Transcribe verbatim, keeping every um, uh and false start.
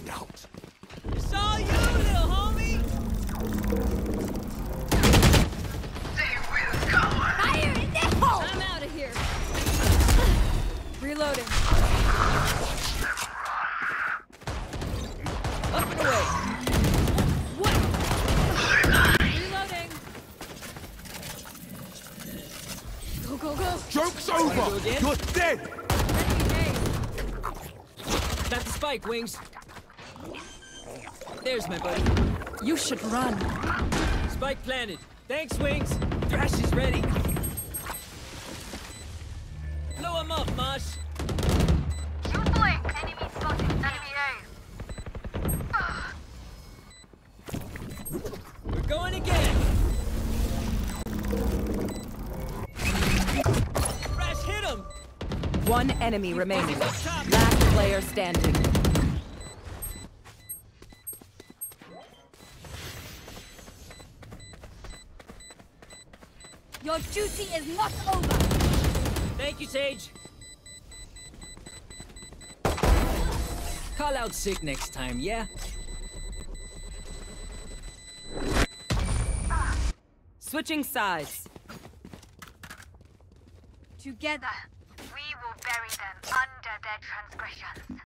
out. It's all you, little homie! They will cover! Fire in the hole! I'm out of here. Reloading. Up and away! What? Reloading. Go, go, go. Joke's Wanna go over! again? You're dead! Got the spike, Wings. There's my buddy. You should run. Spike planted. Thanks, Wings. Thrash is ready. Blow him up, Mosh. You blink! Enemy spotted! Enemy A! We're going again. Thrash hit him. One enemy remaining. Up top. Last player standing. Your duty is not over. Thank you, Sage. Call out sick next time, yeah? Switching sides. Together. We will bury them under their transgressions.